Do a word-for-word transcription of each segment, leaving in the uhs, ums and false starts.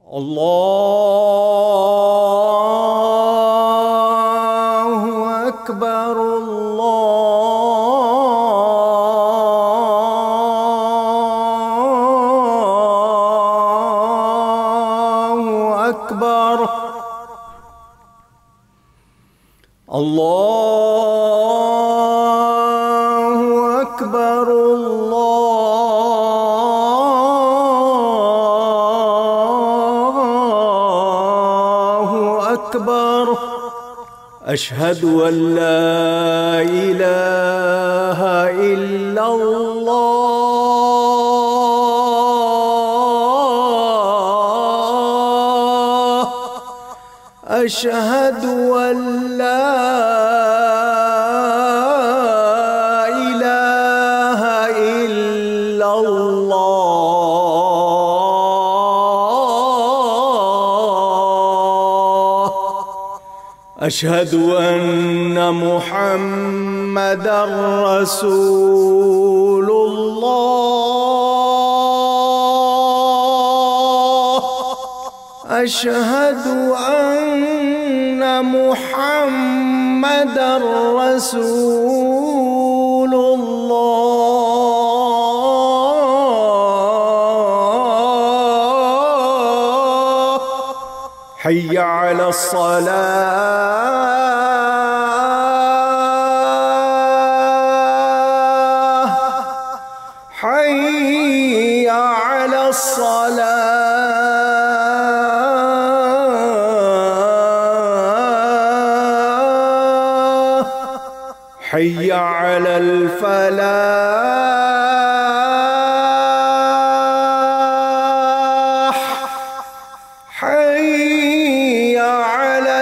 الله أكبر الله أكبر الله أكبر الله أكبر أشهد أن لا إله إلا الله أشهد أن لا إله إلا الله أشهد أن محمدًا رسول الله أشهد أن محمدًا رسول الله حي على الصلاة حي على الصلاة حي على الفلاح حي على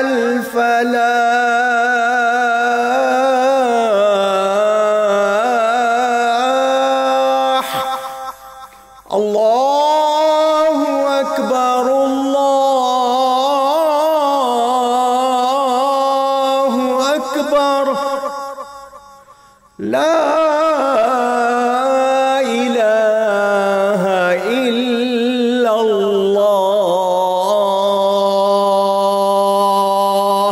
الفلاح الله أكبر الله أكبر لا إله إلا الله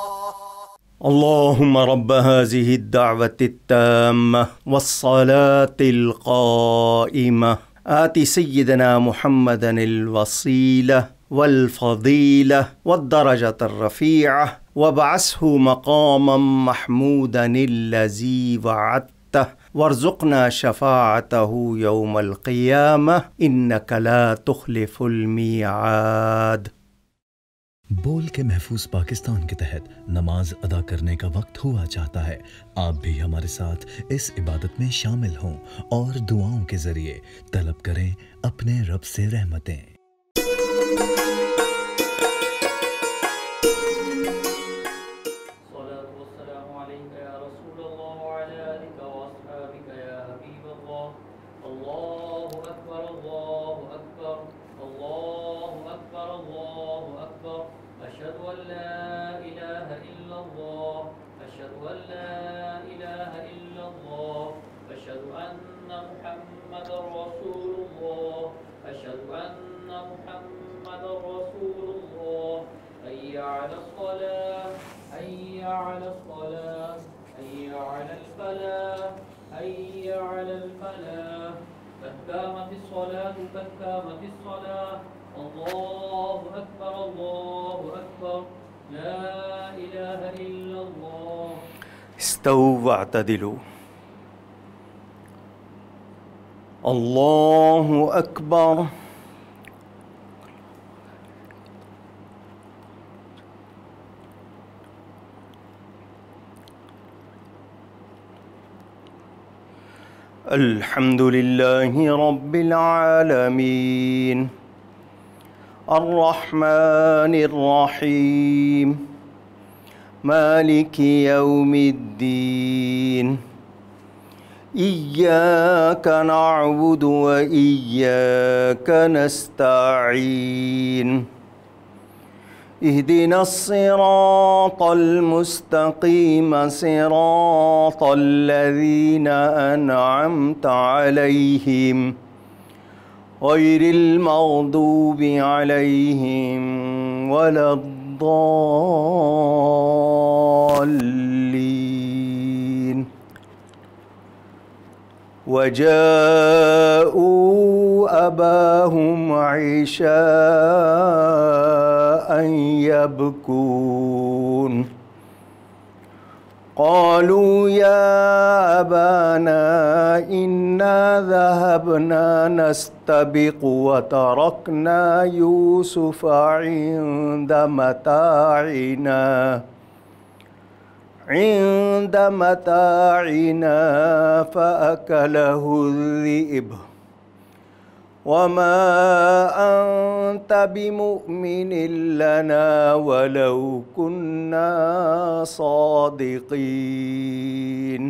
اللهم رب هذه الدعوة التامة والصلاة القائمة آت سيدنا محمدا الوسيلة والفضيلة والدرجة الرفيعة وابعثه مقاما محمودا الذي وعدته وارزقنا شفاعته يوم القيامة إنك لا تخلف الميعاد। बोल के महफूज पाकिस्तान के तहत नमाज अदा करने का वक्त हुआ चाहता है। आप भी हमारे साथ इस इबादत में शामिल हों और दुआओं के जरिए तलब करें अपने रब से रहमतें। أشهد أن لا إله إلا الله أشهد أن لا إله إلا الله أشهد أن محمدا رسول الله أشهد أن محمدا رسول الله حي على الصلاة حي على الصلاة حي على الفلاح حي على الفلاح قد قامت الصلاة قد قامت الصلاة الله أكبر الله أكبر لا إله إلا الله استووا واعتدلوا الله أكبر الحمد لله رب العالمين الرحمن الرحيم مالك يوم الدين إياك نعبد وإياك نستعين اهدنا الصراط المستقيم صراط الذين أنعمت عليهم غير المغضوب عليهم ولا الضالين. وجاءوا أباهم عشاء يبكون قالوا يا أبانا إنا ذهبنا نستبق وتركنا يوسف عند متاعنا عند متاعنا فأكله الذئب وما أنت بمؤمن لنا ولو كنا صادقين.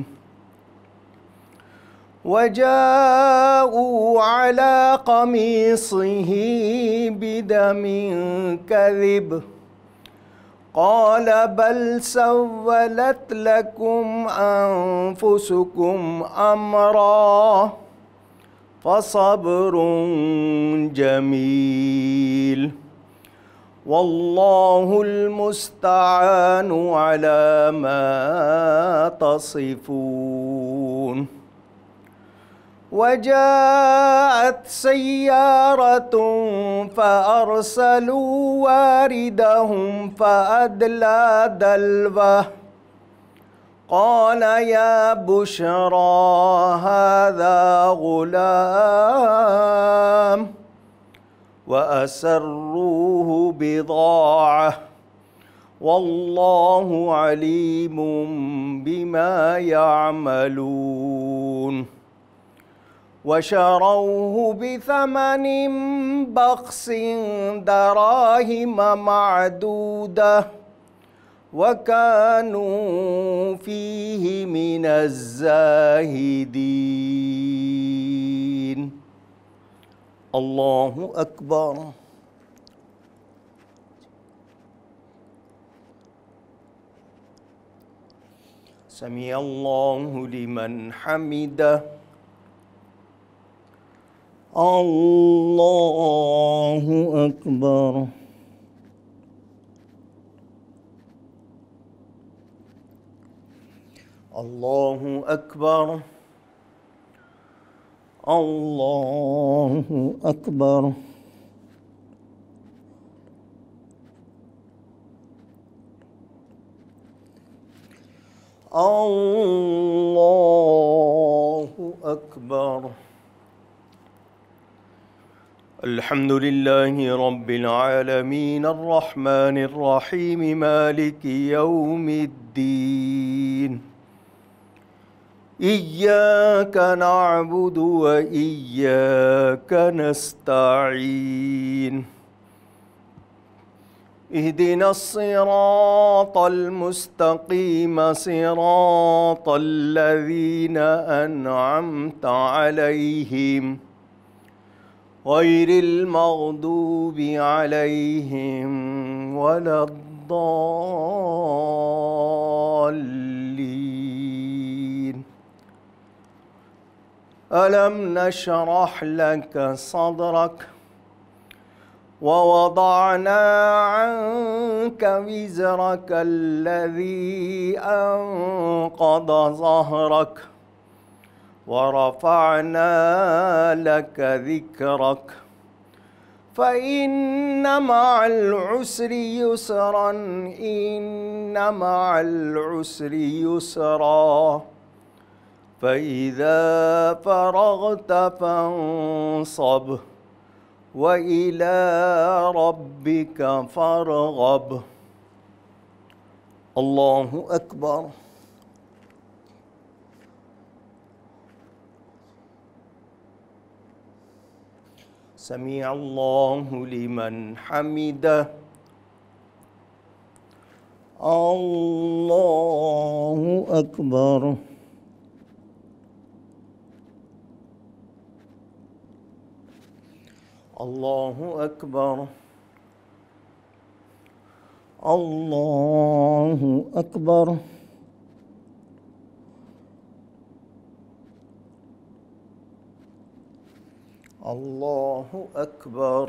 وجاءوا على قميصه بدم كذب قال بل سولت لكم أنفسكم أمرا فصبر جميل والله المستعان على ما تصفون. وجاءت سيارة فأرسلوا واردهم فأدلى دلوه قال يا بشرى هذا غلام وأسروه بضاعة والله عليم بما يعملون. وشروه بثمن بخس دراهم معدودة وكانوا فيه من الزاهدين. الله أكبر. سمع الله لمن حمده. الله أكبر. الله أكبر. الله أكبر. الله أكبر. الحمد لله رب العالمين الرحمن الرحيم مالك يوم الدين. إياك نعبد وإياك نستعين. اهدنا الصراط المستقيم صراط الذين أنعمت عليهم غير المغضوب عليهم ولا الضالين. ألم نشرح لك صدرك ووضعنا عنك وزرك الذي أنقض ظهرك ورفعنا لك ذكرك فإن مع العسر يسرا إن مع العسر يسرا فإذا فرغت فانصب وإلى ربك فارغب. الله أكبر. سمع الله لمن حمده. الله أكبر. الله أكبر. الله أكبر. अल्लाहु अकबर।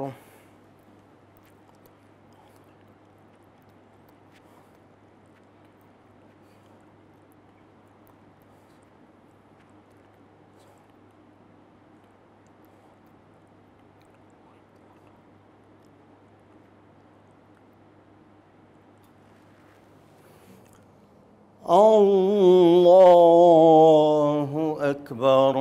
अल्लाहु अकबर।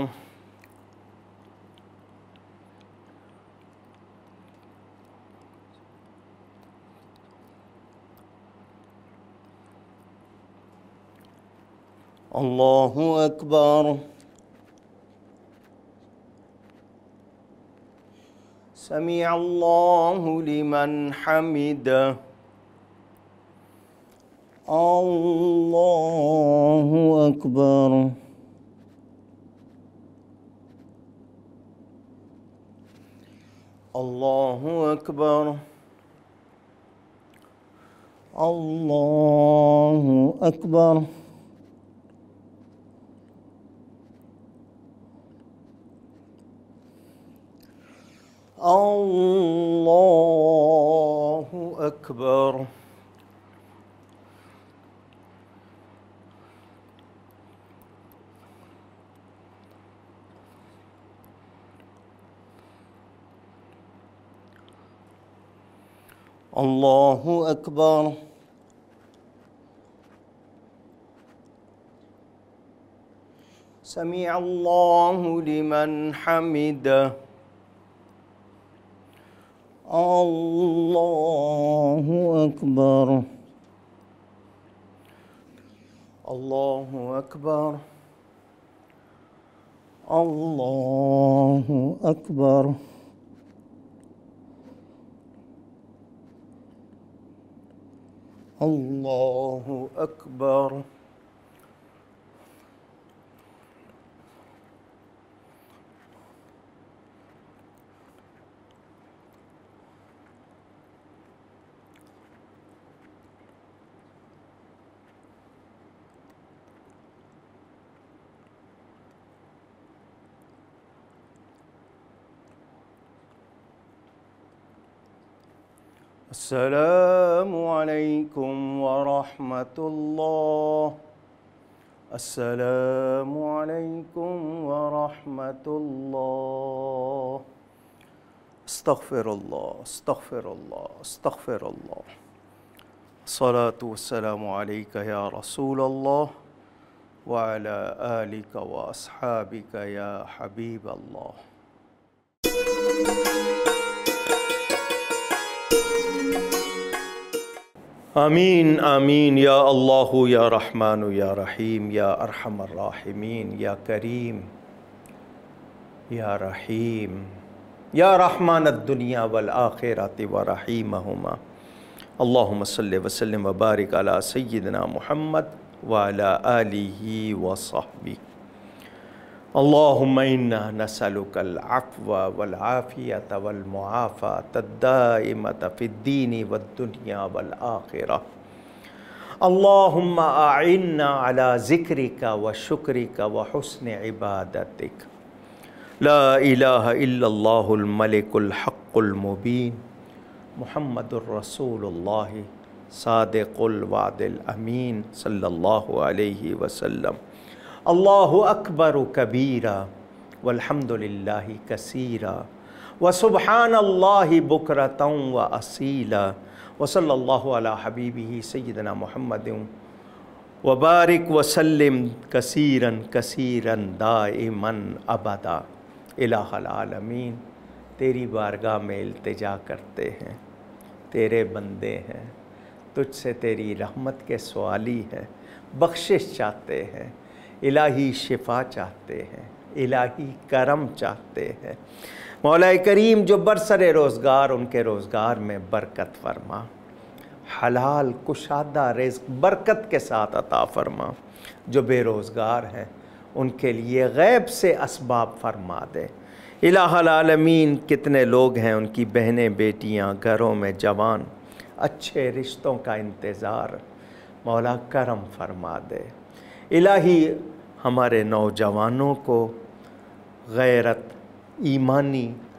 अल्लाहु अकबर। समी अल्लाहु लिमन हमिदह। अल्लाहु अकबर। अल्लाहु अकबर। अल्लाहु अकबर। अल्लाहु अकबर। अल्लाहु अकबर। समी अल्लाहु लिमन हमिदह। अल्लाहु अकबर। अल्लाहु अकबर। अल्लाहु अकबर। अल्लाहु अकबर। अस्सलामु अलैकुम वरहमतुल्लाह। अस्सलामु अलैकुम वरहमतुल्लाह। अस्तग़फ़िरुल्लाह, अस्तग़फ़िरुल्लाह, अस्तग़फ़िरुल्लाह। अस्सलातु वस्सलामु अलैका या रसूलल्लाह व अला आलिका व अस्हाबिका या हबीबल्लाह। आमीन आमीन या अल्लाहु या रहमानु या रहीम या अरहमर राहिमीन या करीम या रहीम या रहमान दुनिया वल आखिरति व रहीमहुमा। अल्लाहुम्मा सल्लि व सल्लिम व बारिक अला सय्यिदिना मुहम्मद व अला आलिहि व सहबिहि। अल्लाहुम्मा इन्ना नसअलुकल अफ़्व वल आफ़ियत वल मुआफ़ात अद्दाइमत फ़िद्दीनि वद्दुनिया वल आखिरह। अल्लाहुम्मा अइन्ना अला ज़िक्रिका व शुक्रिका व हुस्नि इबादतिक। ला इलाहा इल्लल्लाहुल मलिकुल हक़्क़ुल मुबीन मुहम्मदुर रसूलुल्लाह सादिक़ुल वादिल अमीन सल्लल्लाहु अलैहि वसल्लम। अल्लाहु अकबर कबीरा वल्हम्दुलिल्लाहि कसीरा व सुब्हानल्लाहि बुकरतन व असीला व सल्लल्लाहु अला हबीबिही सय्यिदना मुहम्मदिन व बारिक व सल्लिम कसीरन कसीरन दाइमन अबदा। इलाहल आलमीन, तेरी बारगाह में इल्तिजा करते हैं, तेरे बंदे हैं, तुझसे तेरी रहमत के सवाली हैं, बख्शिश चाहते हैं, इलाही शिफा चाहते हैं, इलाही करम चाहते हैं। मौला करीम जो बरसरे रोज़गार, उनके रोज़गार में बरकत फरमा, हलाल कुशादा रिज़्क़ बरकत के साथ अता फरमा। जो बेरोज़गार हैं उनके लिए गैब से असबाब फरमा दे। इलाहुल आलमीन, कितने लोग हैं, उनकी बहनें बेटियां, घरों में जवान, अच्छे रिश्तों का इंतज़ार, मौला करम फरमा दे। इलाही हमारे नौजवानों को गैरत, ईमानी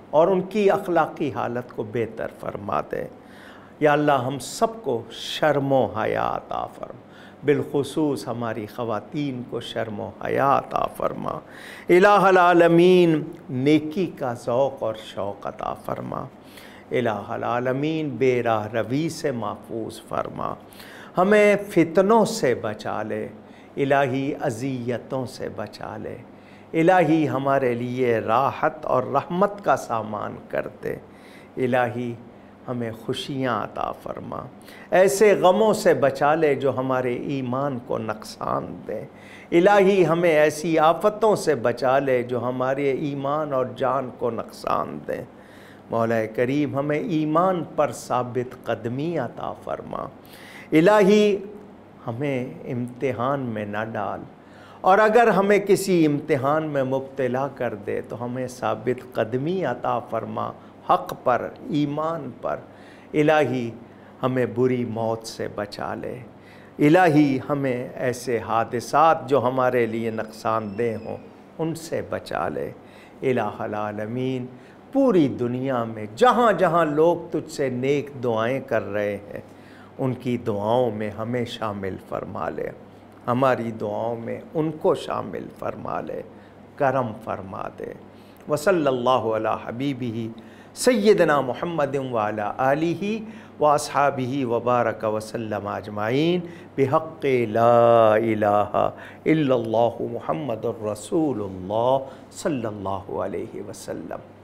और उनकी अखलाक़ी हालत को बेहतर फरमा दे। या अल्लाह हम सबको शर्म व हया अता फरमा, बिलखुसूस हमारी ख़वातीन को शर्म व हया अता फरमा। इलाहुल आलमीन नेकी का ज़ौक़ और शौक़ अता फरमा। इलाहुल आलमीन बेराह रवी से महफूज फरमा, हमें फ़ितनों से बचा ले, इलाही अज़ियतों से बचा ले। इलाही हमारे लिए राहत और रहमत का सामान कर दे। इलाही हमें खुशियाँ अता फरमा, ऐसे गमों से बचा ले जो हमारे ईमान को नुकसान दें। इलाही हमें ऐसी आफ़तों से बचा ले जो हमारे ईमान और जान को नुकसान दें। मौला करीम हमें ईमान पर साबित कदमी अता फरमा। इलाही हमें इम्तिहान में न डाल, और अगर हमें किसी इम्तिहान में मुब्तला कर दे तो हमें साबित कदमी अता फरमा हक़ पर, ईमान पर। इलाही हमें बुरी मौत से बचा ले। इलाही हमें ऐसे हादिसात जो हमारे लिए नुकसानदेह हों उनसे बचा ले। इलाहुल आलमीन पूरी दुनिया में जहाँ जहाँ लोग तुझसे नेक दुआएं कर रहे हैं उनकी दुआओं में हमें शामिल फरमा ले, हमारी दुआओं में उनको शामिल फरमा ले, करम फरमा दे। वसल्लल्लाहु अला हबीबिही सय्यदना मुहम्मदिन व अला आलिही व अस्हाबिही व बारक वसल्लम अजमाइन बिहक़्क़ि ला इलाहा इल्लल्लाहु मुहम्मदुर रसूलुल्लाह सल्लल्लाहु अलैहि वसल्लम।